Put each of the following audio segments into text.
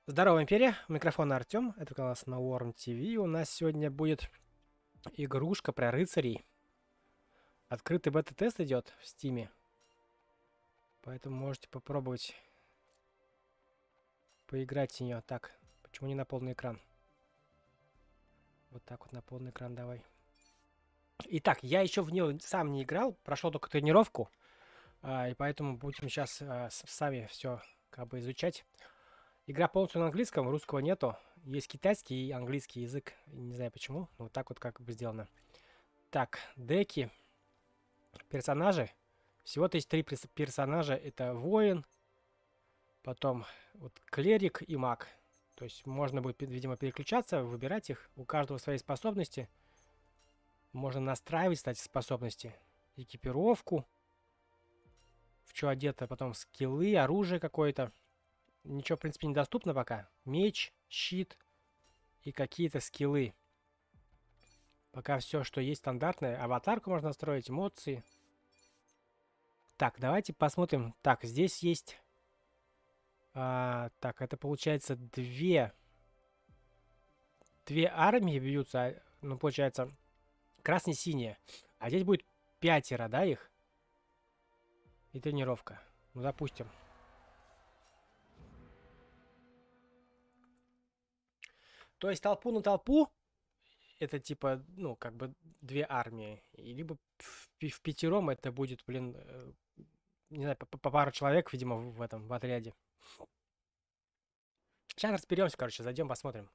Здорово, Империя. У микрофона Артем. Это канал Snowworm TV. У нас сегодня будет игрушка про рыцарей. Открытый бета-тест идет в Стиме. Поэтому можете попробовать поиграть в нее. Так, почему не на полный экран? Вот так вот на полный экран давай. Итак, я еще в нее сам не играл. Прошел только тренировку. И поэтому будем сейчас сами все как бы изучать. Игра полностью на английском, русского нету. Есть китайский и английский язык. Не знаю почему, но вот так вот как бы сделано. Так, деки. Персонажи. Всего-то есть три персонажа. Это воин, потом вот клерик и маг. То есть можно будет, видимо, переключаться, выбирать их. У каждого свои способности. Можно настраивать, кстати, способности. Экипировку. В что одето, потом скиллы, оружие какое-то. Ничего, в принципе, недоступно пока. Меч, щит и какие-то скиллы. Пока все, что есть стандартное. Аватарку можно настроить, эмоции. Так, давайте посмотрим. Так, здесь есть... так, это получается две армии бьются. Ну, получается, красные-синие. А здесь будет пятеро, да, их? И тренировка. Ну, допустим. То есть толпу на толпу это типа, ну, как бы две армии. И либо в пятером это будет, блин, не знаю, по пару человек, видимо, в этом, в отряде. Сейчас разберемся, короче, зайдем, посмотрим.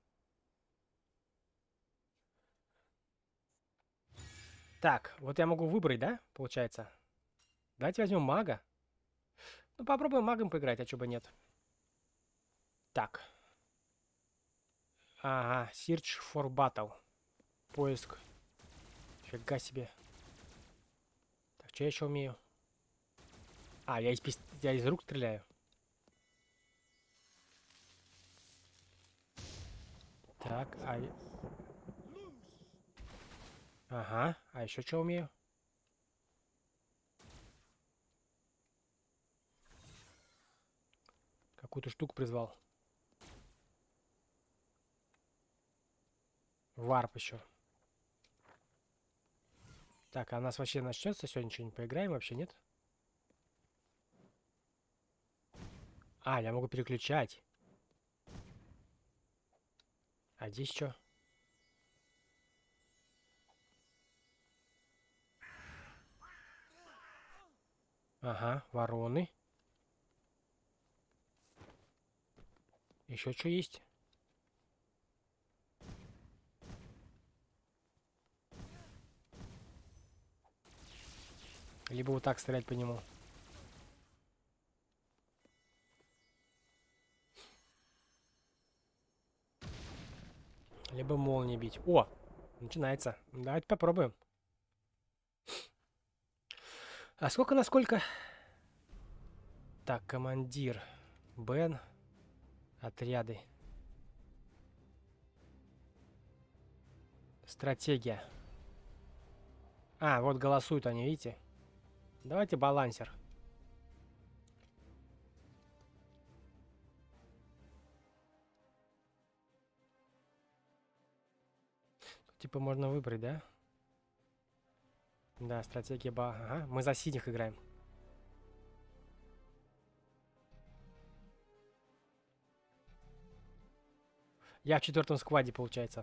Так, вот я могу выбрать, да, получается? Давайте возьмем мага. Ну, попробуем магом поиграть, а чё бы нет. Так. Ага, Search for Battle. Поиск. Фига себе. Так, что я еще умею? Я из рук стреляю. Так, ага, а еще что умею? Какую-то штуку призвал. Варп еще. Так, а у нас вообще начнется сегодня что-нибудь? Поиграем вообще, нет? Я могу переключать. А здесь что? Ага, вороны. Еще что есть? Либо вот так стрелять по нему. Либо молнии бить. О, начинается. Давайте попробуем. А сколько на сколько? Так, командир. Бен. Отряды. Стратегия. Вот голосуют они, видите? Давайте балансер. Типа можно выбрать, да? Да, стратегия Ага, мы за синих играем. Я в четвертом скваде, получается.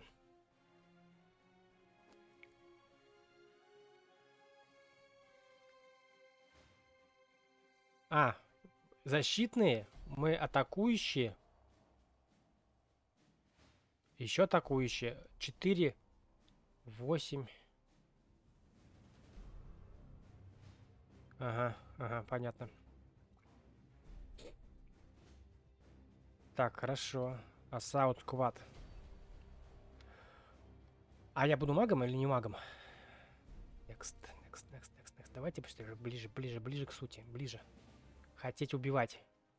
А, защитные, мы атакующие. Еще атакующие. 4, 8. Ага, понятно. Так, хорошо. Assault Squad. А я буду магом или не магом? Next. Давайте быстрее, ближе к сути. Ближе. Хотеть убивать.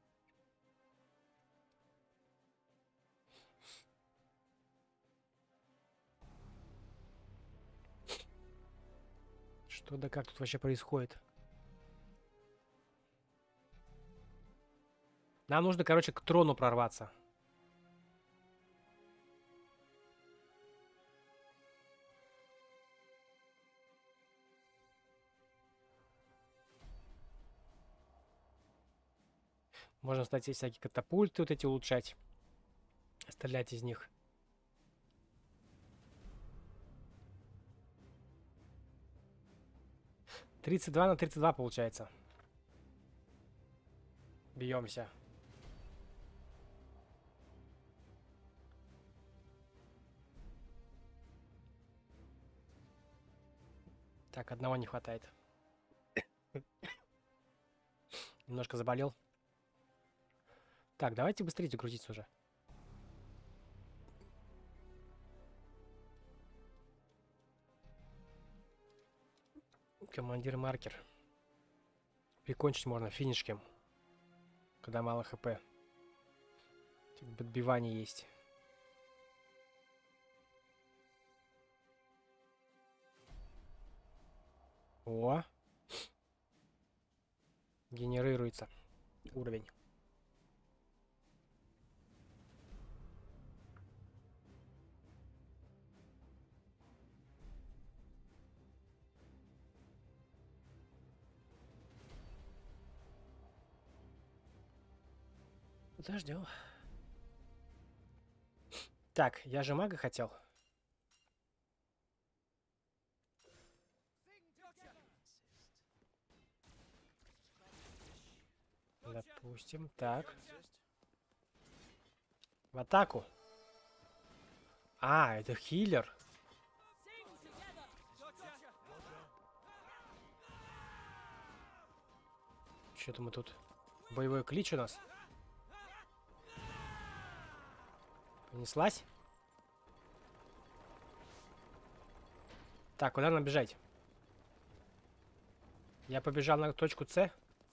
Что да как тут вообще происходит? Нам нужно, короче, к трону прорваться. Можно, кстати, всякие катапульты вот эти улучшать. Стрелять из них. «32 на 32» получается. Бьемся. Так, одного не хватает. Немножко заболел. Так, давайте быстрее грузиться уже. Командир маркер. Прикончить можно финишком, когда мало хп. Подбивание есть. О! Генерируется уровень. Подождем. Так, я же мага хотел. Допустим. Так. В атаку. А, это хиллер. Что-то мы тут... Боевой клич у нас. Понеслась. Так, куда нам бежать? Я побежал на точку С.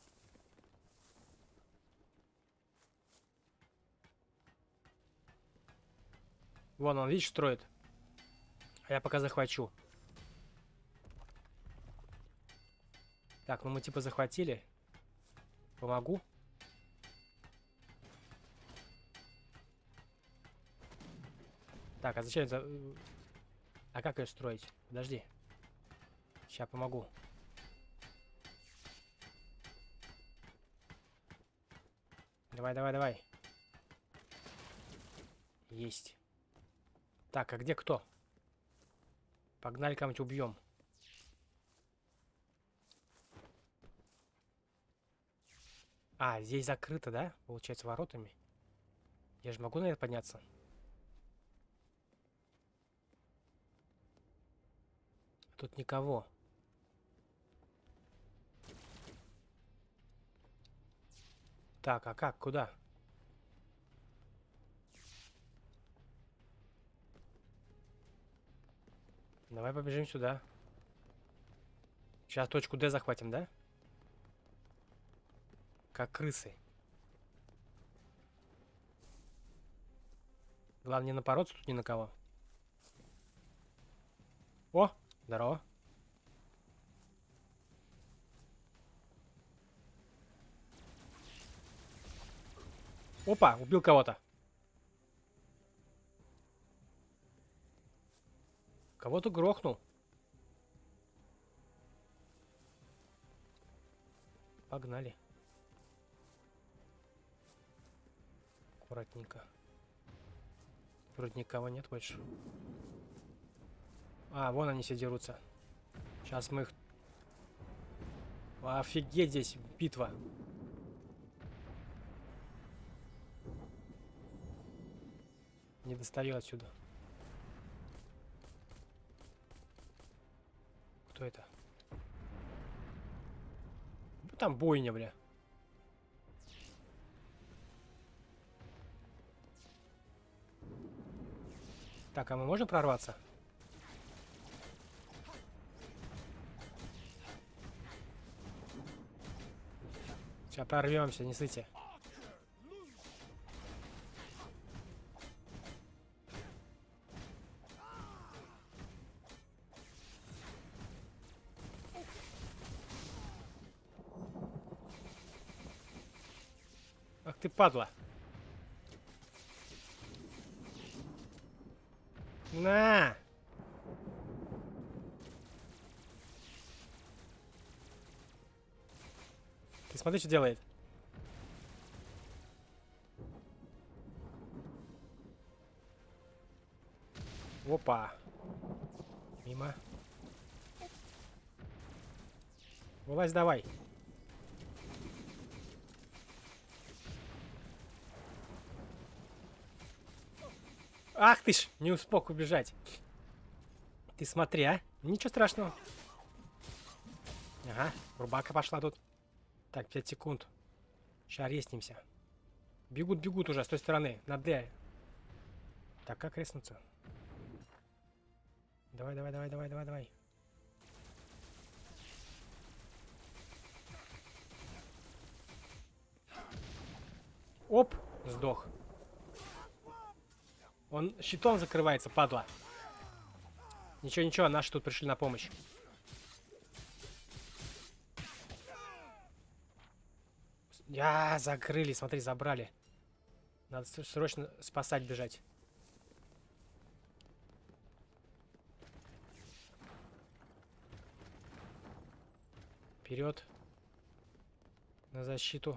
Вон он, видишь, строит. А я пока захвачу. Так, ну мы типа захватили. Помогу. Так, а зачем это... А как ее строить? Подожди. Сейчас помогу. Давай, давай, давай. Есть. Так, а где кто? Погнали, кого-нибудь убьем. А, здесь закрыто, да? Получается, воротами. Я же могу на это подняться? Тут никого. Так, а как? Куда? Давай побежим сюда. Сейчас точку Д захватим, да? Как крысы. Главное не напороться тут ни на кого. О, здорово. Опа, убил кого-то. Кого-то грохнул. Погнали. Аккуратненько. Вроде никого нет больше. А, вон они все дерутся. Сейчас мы их... Офигеть, здесь битва. Не достаю отсюда. Кто это? Ну, там бойня, бля. Так, а мы можем прорваться? Сейчас прорвемся, не сыте. Ах ты падла. На! Ты смотри, что делает. Опа. Мимо. Вылазь давай. Ах ты ж, не успел убежать. Ты смотри, а? Ничего страшного. Ага, рубака пошла тут. Так, 5 секунд. Сейчас реснимся. Бегут, бегут уже с той стороны. На Д. Так, как резнуться? Давай, давай, давай, давай, давай, давай. Оп, сдох. Он щитом закрывается, падла. Ничего, ничего, наши тут пришли на помощь. Закрыли, смотри, забрали. Надо срочно спасать, бежать. Вперед. На защиту.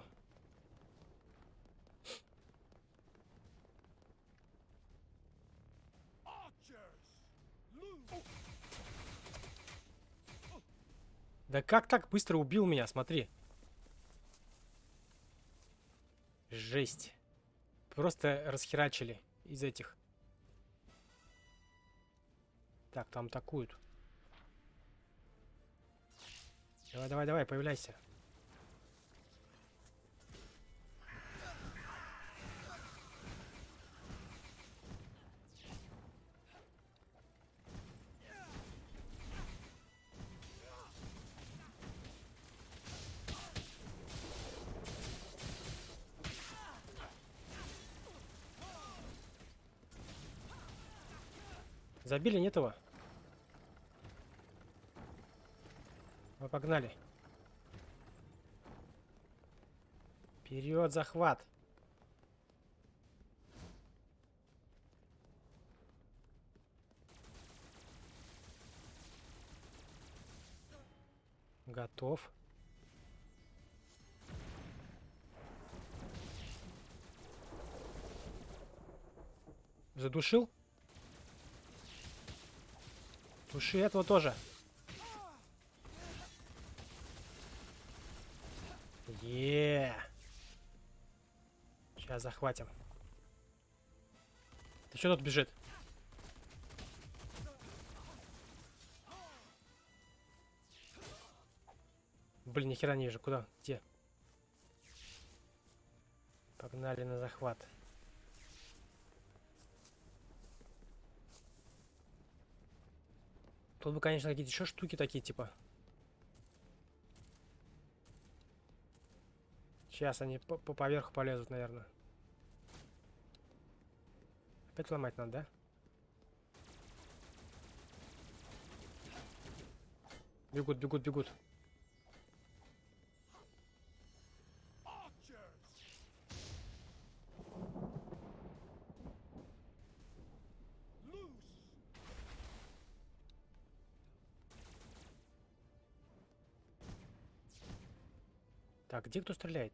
Да как так быстро убил меня, смотри. Жесть. Просто расхерачили из этих. Так, там атакуют. Давай, давай, давай, появляйся. Забили, нет его? Мы погнали. Вперед, захват. Готов. Задушил? Туши этого тоже. Сейчас захватим. Ты что тут бежит? Блин, нихера не вижу. Куда? Где? Погнали на захват. Тут бы, конечно, какие-то еще штуки такие, типа. Сейчас они по поверху полезут, наверное. Опять ломать надо, да? Бегут, бегут, бегут. Так, где кто стреляет?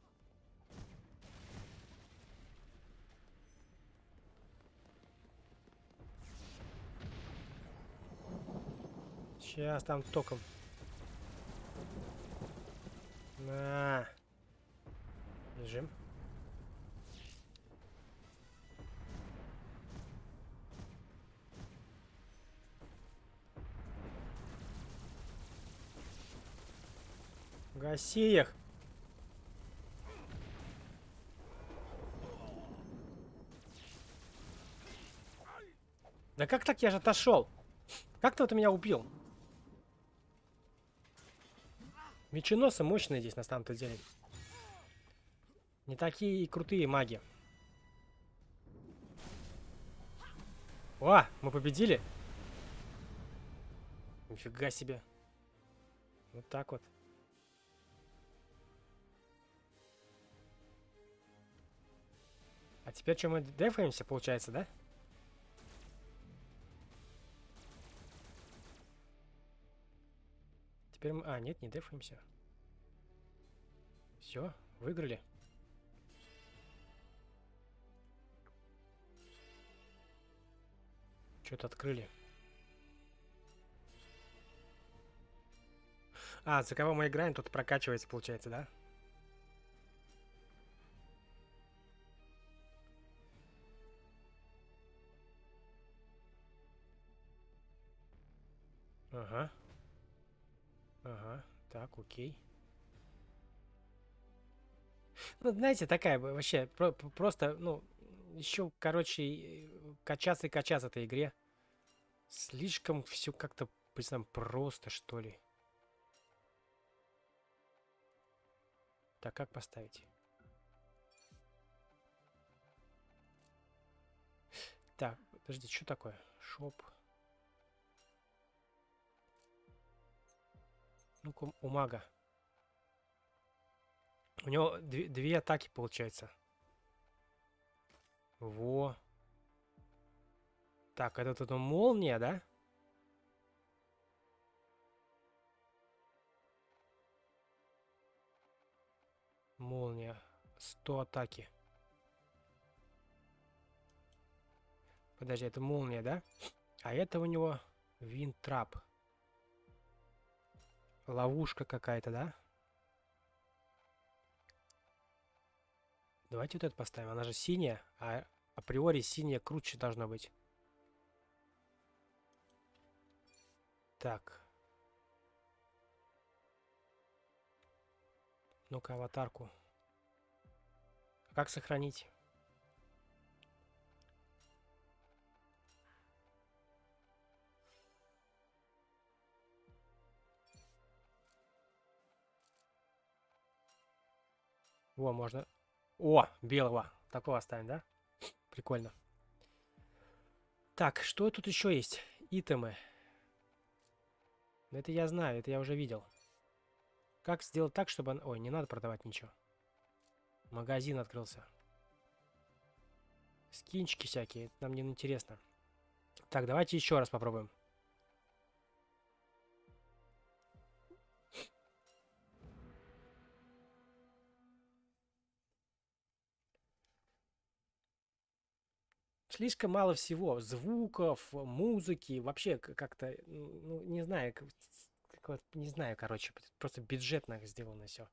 Сейчас там током. На. Бежим. Гаси их. Да как так, я же отошел? Как ты вот меня убил? Меченосы мощные здесь на самом-то деле. Не такие и крутые маги. О, мы победили. Нифига себе. Вот так вот. А теперь что, мы дефаемся, получается, да? Теперь мы... А, нет, не дефаемся. Все, выиграли. Что-то открыли. А, за кого мы играем, тут прокачивается, получается, да? Ага. Ага. Так, окей. Ну, знаете, такая вообще просто, ну, еще, короче, качаться и качаться этой игре. Слишком все как-то, прям просто, что ли. Так, как поставить? Так, подожди, что такое? Шоп. Ну-ка, у мага. У него две атаки, получается. Во. Так, это тут молния, да? Молния. 100 атаки. Подожди, это молния, да? А это у него винтрап. Ловушка какая-то, да? Давайте вот это поставим. Она же синяя, а априори синяя круче должна быть. Так. Ну-ка, аватарку. А как сохранить? Во, можно... О, белого. Такого оставим, да? Прикольно. Так, что тут еще есть? Итемы. Это я знаю, это я уже видел. Как сделать так, чтобы... Ой, не надо продавать ничего. Магазин открылся. Скинчики всякие, это нам не интересно. Так, давайте еще раз попробуем. Слишком мало всего. Звуков, музыки. Вообще как-то, ну, не знаю, не знаю, короче. Просто бюджетно сделано все.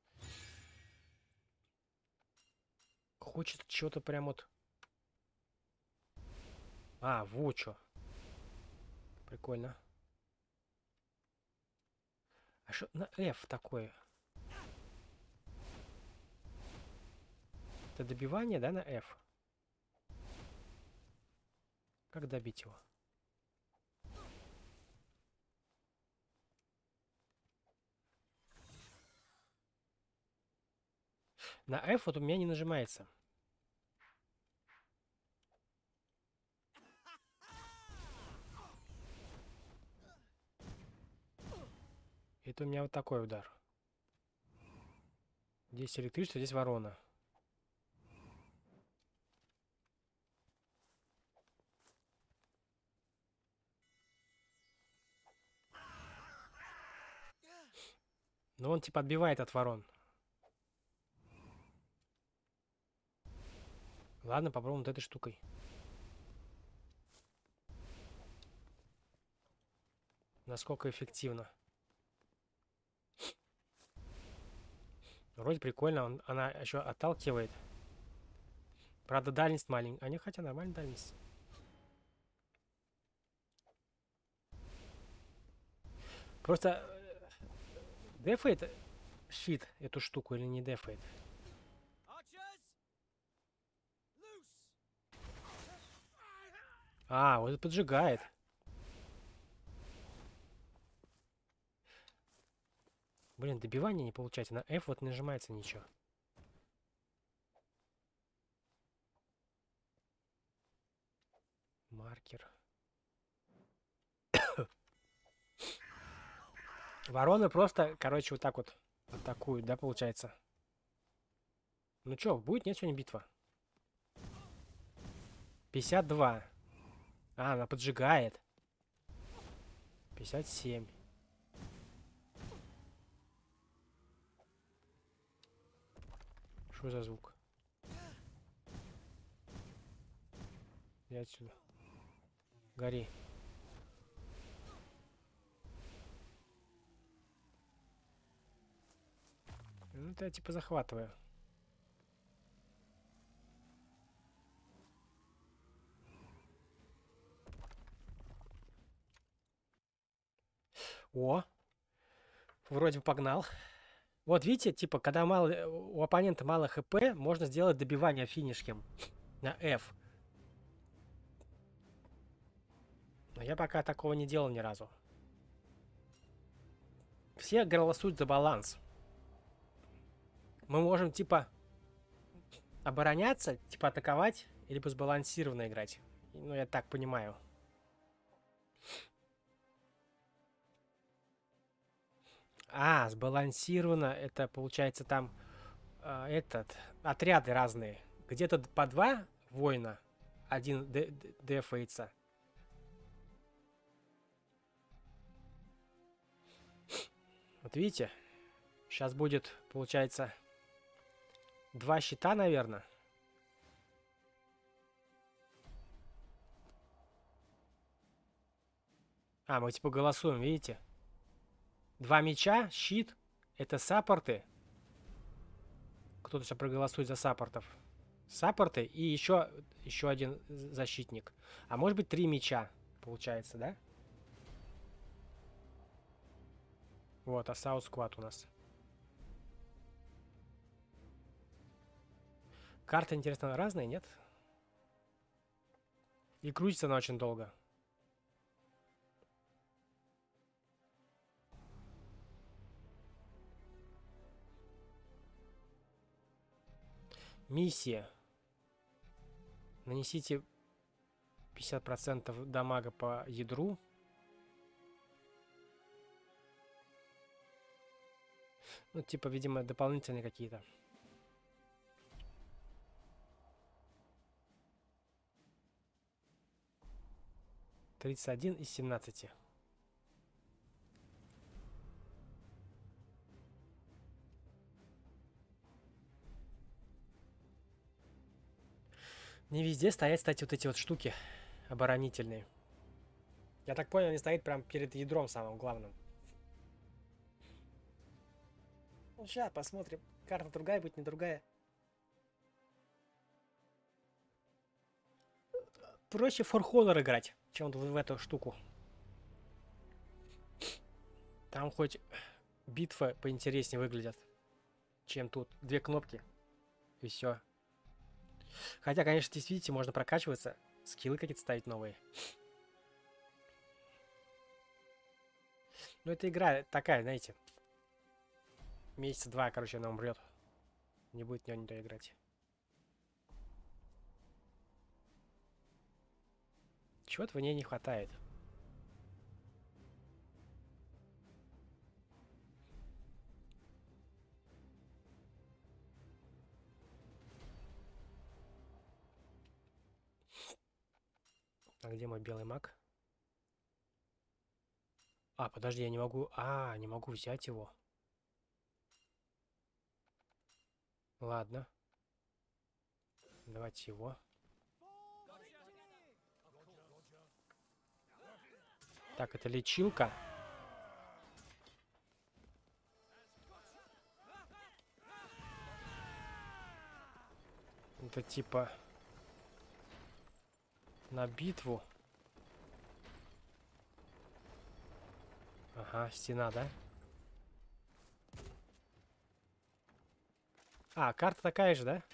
Хочется чего-то прям вот... А, вот что. Прикольно. А что на F такое? Это добивание, да, на F? Как добить его? На F вот у меня не нажимается. Это у меня вот такой удар. Здесь электричество, здесь ворона. Но он типа отбивает от ворон. Ладно, попробуем вот этой штукой. Насколько эффективно. Вроде прикольно, она еще отталкивает. Правда, дальность маленькая. А не, хотя нормальная дальность. Просто дефает щит эту штуку или не дефает? А, вот это поджигает. Блин, добивание не получается. На F вот не нажимается ничего. Маркер. Вороны просто, короче, вот так вот атакуют, да, получается? Ну чё, будет нет сегодня битва? 52. А, она поджигает. 57. Что за звук? Я отсюда. Гори. Ну, это я типа захватываю. О, вроде бы погнал. Вот видите, типа, когда мало, у оппонента мало хп, можно сделать добивание финишком на F. Но я пока такого не делал ни разу. Все голосуют за баланс. Мы можем, типа, обороняться, типа, атаковать, либо сбалансированно играть. Ну, я так понимаю. А, сбалансированно, это получается там отряды разные. Где-то по 2 воина, один дефается. Вот видите, сейчас будет, получается, 2 щита, наверное. А, мы типа голосуем, видите? 2 меча, щит, это саппорты. Кто-то сейчас проголосует за саппортов. Саппорты и еще один защитник. А может быть 3 меча, получается, да? Вот, а Саут Сквад у нас. Карта, интересно, разные, нет? И крутится она очень долго. Миссия. Нанесите 50% дамага по ядру. Ну, типа, видимо, дополнительные какие-то. (31 из 17). Не везде стоят, кстати, вот эти вот штуки оборонительные. Я так понял, они стоят прям перед ядром самым главным. Ну, сейчас посмотрим. Карта другая будет, не другая. Проще For Honor играть, чем в эту штуку. Там хоть битвы поинтереснее выглядят, чем тут. 2 кнопки, и все. Хотя, конечно, здесь, видите, можно прокачиваться. Скиллы какие-то ставить новые. Ну, эта игра такая, знаете. Месяца 2, короче, она умрет. Не будет в нее никто играть. Чего-то в ней не хватает. А где мой белый маг? А, подожди, я не могу... А, не могу взять его. Ладно. Давайте его. Так, это лечилка. Это типа на битву. Ага, стена, да? А, карта такая же, да?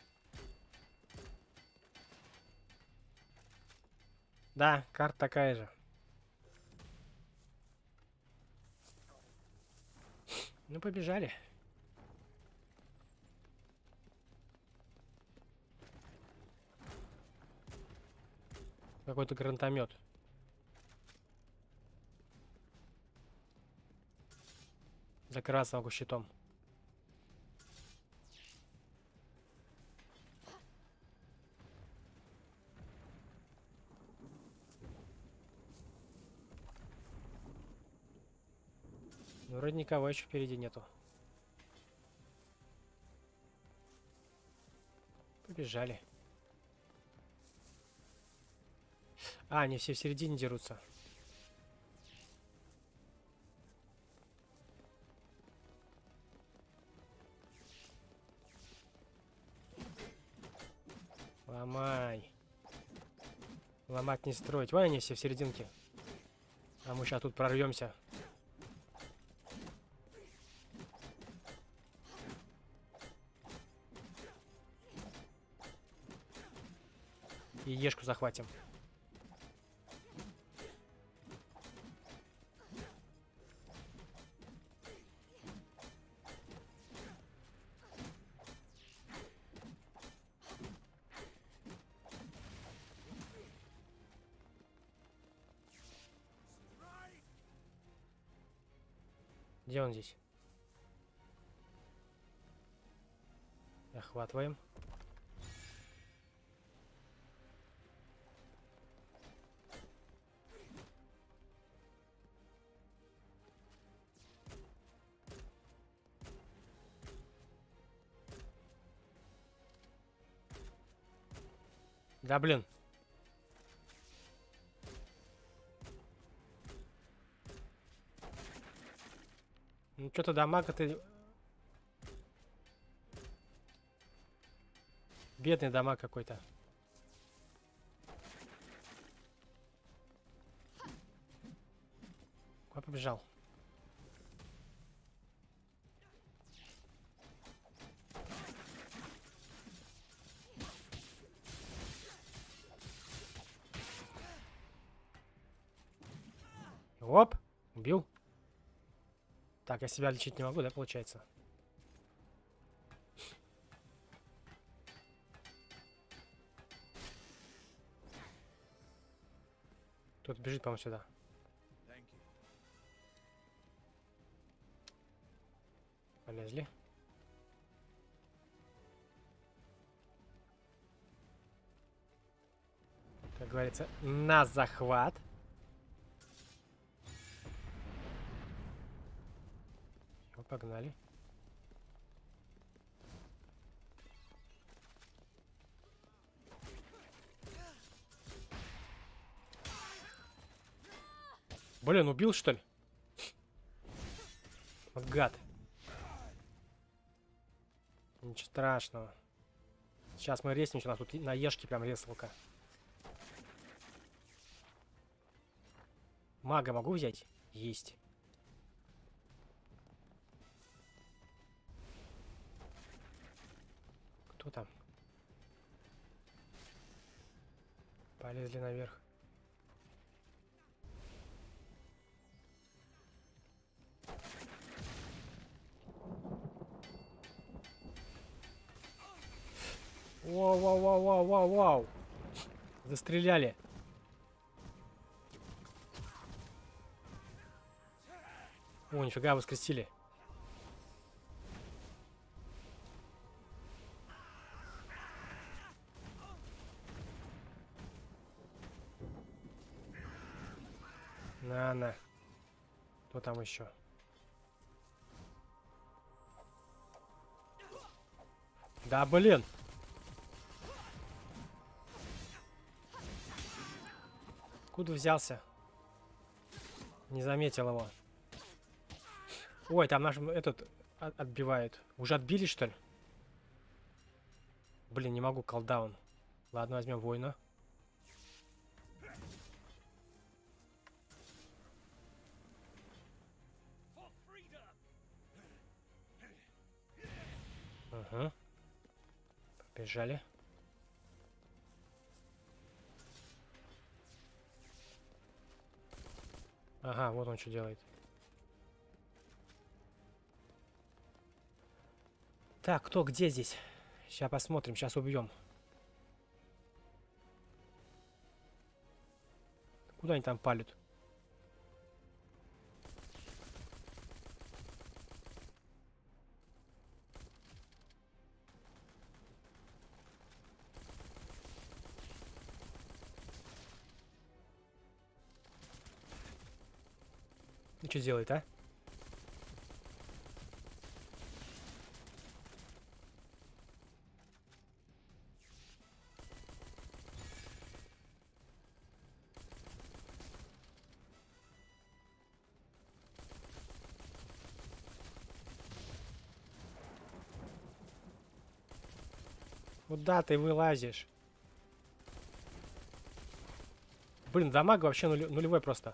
Да, карта такая же. Ну, побежали. Какой-то гранатомет. Закрываться могу щитом. Ну, вроде никого еще впереди нету. Побежали. А, они все в середине дерутся. Ломай. Ломать не строить. Вон они все в серединке. А мы сейчас тут прорвемся. И ешку захватим. Где он здесь? Охватываем. Да блин. Ну что-то дамага ты... Бедный дамаг какой-то. Куда побежал? Оп! Убил. Так, я себя лечить не могу, да, получается? Тут бежит, по-моему, сюда. Полезли. Как говорится, на захват. Все, погнали. Блин, убил, что ли? Вот гад. Ничего страшного. Сейчас мы реснимся, у нас тут на ешке прям ресалка. Мага могу взять? Есть. Кто там? Полезли наверх. Вау-вау-вау-вау-вау-вау! Застреляли. О, нифига, воскресили. На. Кто там еще? Да, блин. Откуда взялся? Не заметил его. Ой, там наш этот отбивает. Уже отбили, что ли? Блин, не могу, колдаун. Ладно, возьмем воина. Угу. Побежали. Ага, вот он что делает. Так, кто где здесь? Сейчас посмотрим, сейчас убьем. Куда они там палят? Ну что делает, а? Куда ты вылазишь? Блин, дамаг вообще нулевой просто.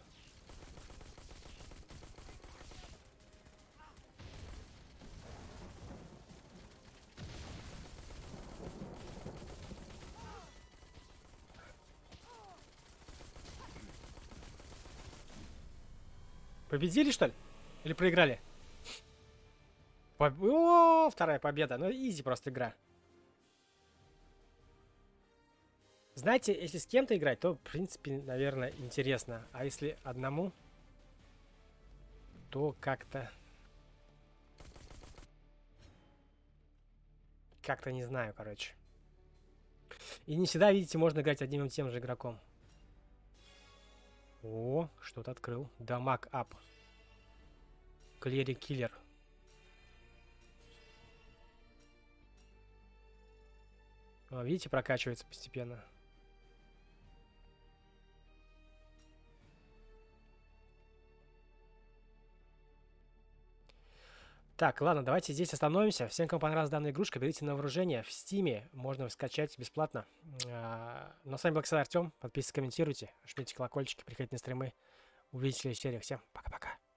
Победили, что ли? Или проиграли? О, вторая победа. Ну, изи просто игра. Знаете, если с кем-то играть, то, в принципе, наверное, интересно. А если одному, то как-то... Как-то не знаю, короче. И не всегда, видите, можно играть одним и тем же игроком. О, что-то открыл. Дамаг ап. Клерик киллер. Видите, прокачивается постепенно. Так, ладно, давайте здесь остановимся. Всем, кому понравилась данная игрушка, берите на вооружение. В Стиме можно скачать бесплатно. Ну, с вами был Артем. Подписывайтесь, комментируйте, жмите колокольчики, приходите на стримы. Увидитесь в следующих сериях. Всем пока-пока.